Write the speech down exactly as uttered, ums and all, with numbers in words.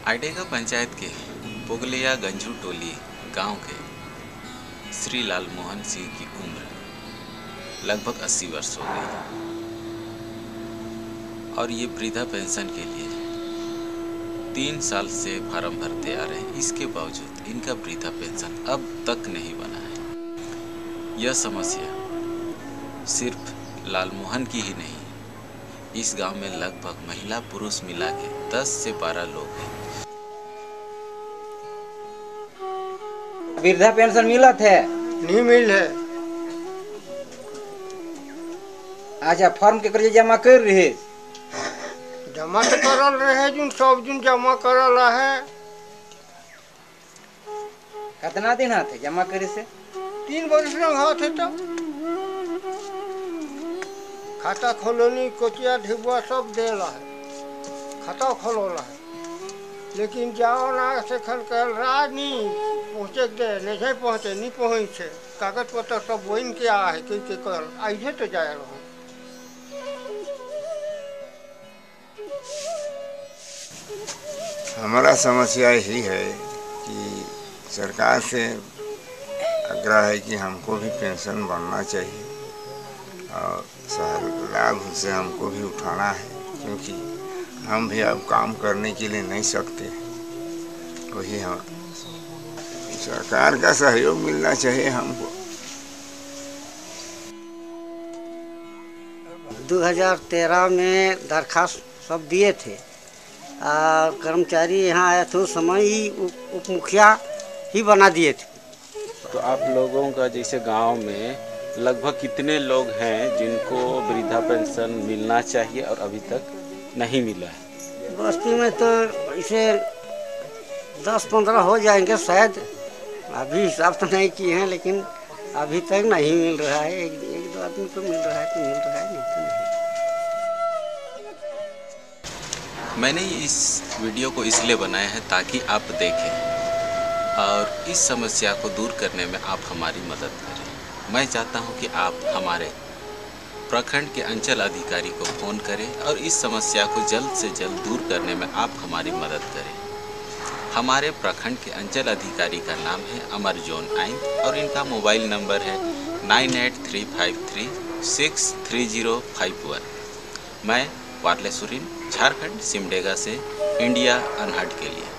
आइडेगा पंचायत के पोगलिया गंजू टोली गांव के श्री लाल मोहन सिंह की उम्र लगभग अस्सी वर्ष हो गई और ये वृद्धा पेंशन के लिए तीन साल से फार्म भरते आ रहे हैं। इसके बावजूद इनका वृद्धा पेंशन अब तक नहीं बना है। यह समस्या सिर्फ लाल मोहन की ही नहीं, इस गांव में लगभग महिला पुरुष मिला के दस से बारह लोग हैं। वृद्धा पेंशन मिला थे? नहीं मिल है। अच्छा, फॉर्म के कर्ज जमा कर रहे? जमा तो करल रहे, जुन सब जुन जमा करल है। कितना दिन हाथ जमा करे से? तीन वर्ष हाथ है। तो खाता खोलनी कोचिया ढिबुआ सब देला है, खाता खोलोला है, लेकिन जाओ ना से खन कल रानी पहुँचे दे नहीं पहुँचे नहीं पहुँचे कागज पत्र सब वही के आ है कि कल आइए तो जाए रहो। हमारा समस्या यही है कि सरकार से आग्रह है कि हमको भी पेंशन बनना चाहिए और लाभ से हमको भी उठाना है, क्योंकि हम भी अब काम करने के लिए नहीं सकते। वही हम सरकार का सहयोग मिलना चाहिए हमको। दो हज़ार तेरह में दरखास्त सब दिए थे और कर्मचारी यहाँ आया था, उस समय ही उप मुखिया ही बना दिए थे। तो आप लोगों का जैसे गांव में लगभग कितने लोग हैं जिनको वृद्धा पेंशन मिलना चाहिए और अभी तक नहीं मिला है? बस्ती में तो इसे दस पंद्रह हो जाएंगे शायद, अभी हिसाब तो नहीं किए हैं, लेकिन अभी तक नहीं मिल रहा है। एक, एक दो आदमी को मिल रहा है तो मिल रहा है, नहीं तो नहीं। मैंने इस वीडियो को इसलिए बनाया है ताकि आप देखें और इस समस्या को दूर करने में आप हमारी मदद करें। मैं चाहता हूं कि आप हमारे प्रखंड के अंचल अधिकारी को फ़ोन करें और इस समस्या को जल्द से जल्द दूर करने में आप हमारी मदद करें। हमारे प्रखंड के अंचल अधिकारी का नाम है अमरजोन आइन और इनका मोबाइल नंबर है nine eight three five three six three zero five one. मैं वारले सुरीन, झारखंड, सिमडेगा से इंडिया अनहर्ड के लिए।